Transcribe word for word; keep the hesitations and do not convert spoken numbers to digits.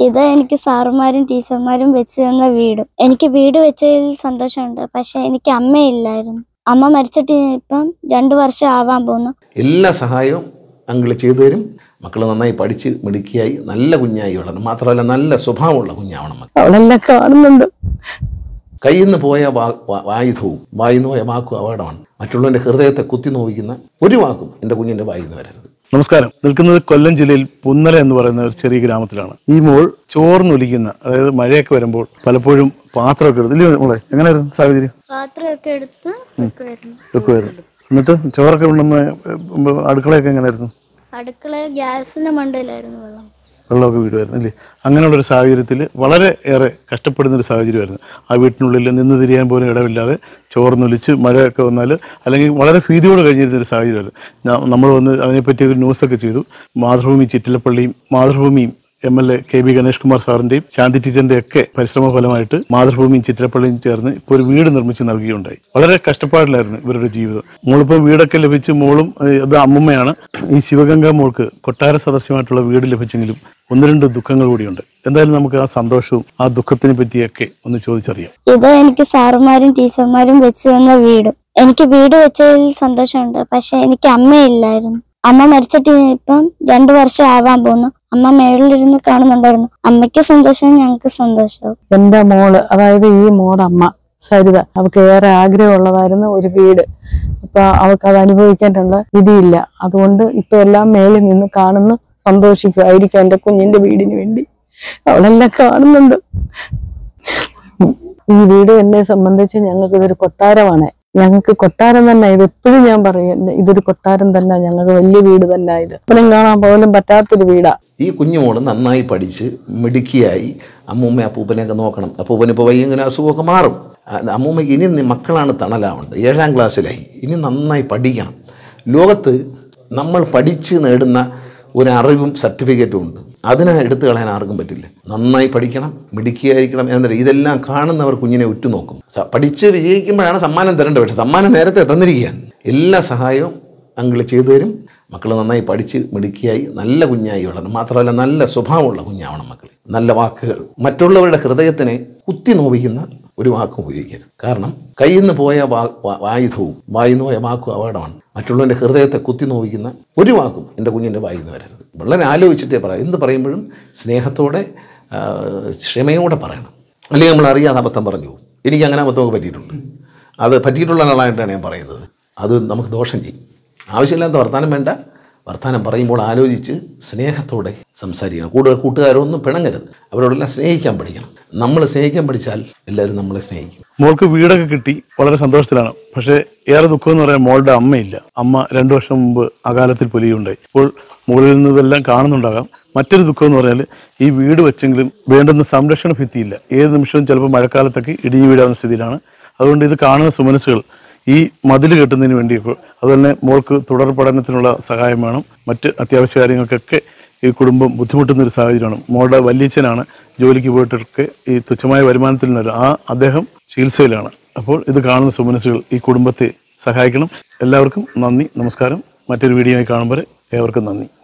ഇത് എനിക്ക് സാറുമാരും ടീച്ചർമാരും വെച്ച് തന്ന വീട്. എനിക്ക് വീട് വെച്ചതിൽ സന്തോഷമുണ്ട്. പക്ഷെ എനിക്ക് അമ്മയില്ലായിരുന്നു. അമ്മ മരിച്ചിട്ട് ഇപ്പം രണ്ടു വർഷം ആവാൻ പോകുന്നു. എല്ലാ സഹായവും അങ്കിള് ചെയ്തു തരും. മക്കൾ നന്നായി പഠിച്ച് മിടുക്കിയായി നല്ല കുഞ്ഞായി വളരണം. മാത്രമല്ല നല്ല സ്വഭാവമുള്ള കുഞ്ഞാവണം. അവളെല്ലാം കാണുന്നുണ്ട്. കയ്യിൽ നിന്ന് പോയ ആയുധവും വായിന്ന് പോയ വാക്കും അപകടമാണ്. മറ്റുള്ളവൻ്റെ ഹൃദയത്തെ കുത്തി നോവിക്കുന്ന ഒരു വാക്കും എൻ്റെ കുഞ്ഞിൻ്റെ വായിൽ നിന്ന് വരരുത്. നമസ്കാരം. നിൽക്കുന്നത് കൊല്ലം ജില്ലയിൽ പുന്നല എന്ന് പറയുന്ന ഒരു ചെറിയ ഗ്രാമത്തിലാണ്. ഈ മോൾ ചോർന്നൊലിക്കുന്ന, അതായത് മഴയൊക്കെ വരുമ്പോൾ പലപ്പോഴും പാത്രമൊക്കെ എടുത്ത് ഇല്ലേ മോളെ, എങ്ങനെയായിരുന്നു സാഹചര്യം? പാത്രമൊക്കെ എടുത്ത് വെക്കുമായിരുന്നു. എന്നിട്ട് ചോറൊക്കെ ഉണ്ടെന്ന് അടുക്കളയൊക്കെ എങ്ങനെയായിരുന്നു? അടുക്കള ഗ്യാസിന്റെ മണ്ടയിലായിരുന്നു വെള്ളം വെള്ളമൊക്കെ വീടുമായിരുന്നു അല്ലേ? അങ്ങനെയുള്ളൊരു സാഹചര്യത്തിൽ വളരെ ഏറെ കഷ്ടപ്പെടുന്നൊരു സാഹചര്യമായിരുന്നു. ആ വീട്ടിനുള്ളിൽ നിന്ന് തിരിയാൻ പോലും ഇടമില്ലാതെ ചോർന്നൊലിച്ച് മഴയൊക്കെ വന്നാൽ അല്ലെങ്കിൽ വളരെ ഭീതിയോട് കഴിഞ്ഞിരുന്നൊരു സാഹചര്യമായിരുന്നു. നമ്മൾ വന്ന് അതിനെപ്പറ്റി ഒരു ന്യൂസൊക്കെ ചെയ്തു. മാതൃഭൂമി ചിറ്റിലപ്പള്ളിയും മാതൃഭൂമിയും M L A K B Ganesh Kumar സാറിൻ്റെയും ശാന്തി ടീച്ചറിൻ്റെ ഒക്കെ പരിശ്രമ ഫലമായിട്ട് മാതൃഭൂമിയും ചിറ്റിലപ്പള്ളിയും ചേർന്ന് ഇപ്പോൾ ഒരു വീട് നിർമ്മിച്ച് നൽകുകയുണ്ടായി. വളരെ കഷ്ടപ്പാടിലായിരുന്നു ഇവരുടെ ജീവിതം. മോളിപ്പോൾ വീടൊക്കെ ലഭിച്ച് മോളും അത് അമ്മുമ്മയാണ്. ഈ ശിവഗംഗ മോൾക്ക് കൊട്ടാര സദസ്യമായിട്ടുള്ള വീട് ലഭിച്ചെങ്കിലും ഒന്ന് രണ്ട് ദുഃഖങ്ങൾ കൂടിയുണ്ട്. എന്തായാലും നമുക്ക് ആ സന്തോഷവും ആ ദുഃഖത്തിനെ പറ്റിയൊക്കെ ഒന്ന് ചോദിച്ചറിയാം. ഇത് എനിക്ക് സാറുമാരും ടീച്ചർമാരും വെച്ച് തന്ന വീട്. എനിക്ക് വീട് വെച്ചതിൽ സന്തോഷമുണ്ട്. പക്ഷെ എനിക്ക് അമ്മയില്ലായിരുന്നു. അമ്മ മരിച്ചിട്ട് ഇപ്പം രണ്ടു വർഷം ആവാൻ പോകുന്നു. അമ്മ മേളിലിരുന്ന് കാണുന്നുണ്ടായിരുന്നു. അമ്മയ്ക്ക് സന്തോഷം, ഞങ്ങൾക്ക് സന്തോഷവും. എന്റെ മോള്, അതായത് ഈ മോളമ്മ സരിത, അവൾക്ക് ഏറെ ആഗ്രഹമുള്ളതായിരുന്നു ഒരു വീട്. അപ്പൊ അവൾക്ക് അത് അനുഭവിക്കാനുള്ള വിധിയില്ല. അതുകൊണ്ട് ഇപ്പൊ എല്ലാം മേളിൽ നിന്ന് കാണുന്നു, സന്തോഷിക്കുമായിരിക്കും എന്റെ കുഞ്ഞിന്റെ വീടിന് വേണ്ടി. അവളെല്ലാം കാണുന്നുണ്ട്. ഈ വീട് എന്നെ സംബന്ധിച്ച് ഞങ്ങൾക്ക് ഇതൊരു കൊട്ടാരമാണ്. ഞങ്ങൾക്ക് കൊട്ടാരം തന്നെ ഇത്. എപ്പോഴും ഞാൻ പറയും, ഇതൊരു കൊട്ടാരം തന്നെ, ഞങ്ങൾക്ക് വലിയ വീട് തന്നെ. ഇത് എപ്പോഴും കാണാൻ പോലും പറ്റാത്തൊരു വീടാ. ഈ കുഞ്ഞുമോള് നന്നായി പഠിച്ച് മിടുക്കിയായി അമ്മൂമ്മ അപ്പൂപ്പനെയൊക്കെ നോക്കണം. അപ്പൂപ്പനിപ്പോൾ വയ്യെങ്കിലും അസുഖമൊക്കെ മാറും. അമ്മൂമ്മയ്ക്ക് ഇനി മക്കളാണ് തണലാവുണ്ട്. ഏഴാം ക്ലാസ്സിലായി. ഇനി നന്നായി പഠിക്കണം. ലോകത്ത് നമ്മൾ പഠിച്ച് നേടുന്ന ഒരു അറിവും സർട്ടിഫിക്കറ്റും ഉണ്ട്. അതിനെ എടുത്തു കളയാൻ ആർക്കും പറ്റില്ല. നന്നായി പഠിക്കണം, മിടുക്കിയായിരിക്കണം. എന്നറിയാം, ഇതെല്ലാം കാണുന്നവർ കുഞ്ഞിനെ ഉറ്റുനോക്കും. പഠിച്ച് വിജയിക്കുമ്പോഴാണ് സമ്മാനം തരേണ്ടത്. പക്ഷെ സമ്മാനം നേരത്തെ തന്നിരിക്കുകയാണ്. എല്ലാ സഹായവും അങ്കിള് ചെയ്തു തരും. മക്കൾ നന്നായി പഠിച്ച് മിടുക്കിയായി നല്ല കുഞ്ഞായി വളരണം. മാത്രമല്ല നല്ല സ്വഭാവമുള്ള കുഞ്ഞാവണം മക്കൾ. നല്ല വാക്കുകൾ, മറ്റുള്ളവരുടെ ഹൃദയത്തിനെ കുത്തി നോവിക്കുന്ന ഒരു വാക്കും ഉപയോഗിക്കരുത്. കാരണം കയ്യിൽ നിന്ന് പോയ ആയുധവും വായിന്ന് പോയ വാക്കും അപകടമാണ്. മറ്റുള്ളവൻ്റെ ഹൃദയത്തെ കുത്തി നോവിക്കുന്ന ഒരു വാക്കും എൻ്റെ കുഞ്ഞിൻ്റെ വായിൽ നിന്ന് വരരുത്. വളരെ ആലോചിച്ചിട്ടേ പറയാം. എന്ത് പറയുമ്പോഴും സ്നേഹത്തോടെ ക്ഷമയോടെ പറയണം. അല്ലെങ്കിൽ നമ്മൾ അറിയാതെ അബദ്ധം പറഞ്ഞു പോകും. എനിക്ക് അങ്ങനെ അബദ്ധമൊക്കെ പറ്റിയിട്ടുണ്ട്. അത് പറ്റിയിട്ടുള്ള ആളായിട്ടാണ് ഞാൻ പറയുന്നത്. അത് നമുക്ക് ദോഷം ചെയ്യും. ആവശ്യമില്ലാത്ത വർത്തമാനം വേണ്ട. വർത്തമാനം പറയുമ്പോൾ ആലോചിച്ച് സ്നേഹത്തോടെ സംസാരിക്കണം. കൂടുതൽ കൂട്ടുകാരൊന്നും പിണങ്ങരുത്. അവരോടെല്ലാം സ്നേഹിക്കാൻ പഠിക്കണം. നമ്മൾ സ്നേഹിക്കാൻ പഠിച്ചാൽ എല്ലാവരും നമ്മളെ സ്നേഹിക്കും. മോൾക്ക് വീടൊക്കെ കിട്ടി, വളരെ സന്തോഷത്തിലാണ്. പക്ഷേ ഏറെ ദുഃഖം എന്ന് പറയാൻ മോളുടെ അമ്മയില്ല. അമ്മ രണ്ടു വർഷം മുമ്പ് അകാലത്തിൽ പൊലിയുണ്ടായി. ഇപ്പോൾ മുകളിൽ നിന്നതെല്ലാം കാണുന്നുണ്ടാകാം. മറ്റൊരു ദുഃഖം എന്ന് പറഞ്ഞാൽ ഈ വീട് വെച്ചെങ്കിലും വേണ്ടുന്ന സംരക്ഷണ ഭിത്തിയില്ല. ഏത് നിമിഷവും ചിലപ്പോൾ മഴക്കാലത്തൊക്കെ ഇടിഞ്ഞു വീഴാവുന്ന സ്ഥിതിയിലാണ്. അതുകൊണ്ട് ഇത് കാണുന്ന സുമനസ്സുകൾ ഈ മതിൽ കെട്ടുന്നതിന് വേണ്ടിയപ്പോൾ, അതുപോലെ മോൾക്ക് തുടർ പഠനത്തിനുള്ള സഹായം വേണം. മറ്റ് അത്യാവശ്യ കാര്യങ്ങൾക്കൊക്കെ ഈ കുടുംബം ബുദ്ധിമുട്ടുന്നൊരു സാഹചര്യമാണ്. മോളുടെ വല്യച്ഛനാണ് ജോലിക്ക് പോയിട്ടൊക്കെ ഈ തുച്ഛമായ വരുമാനത്തിൽ നിന്ന് ആ അദ്ദേഹം ചികിത്സയിലാണ്. അപ്പോൾ ഇത് കാണുന്ന സുമനസ്സുകൾ ഈ കുടുംബത്തെ സഹായിക്കണം. എല്ലാവർക്കും നന്ദി, നമസ്കാരം. മറ്റൊരു വീഡിയോയിൽ കാണുമ്പോൾ ഏവർക്കും നന്ദി.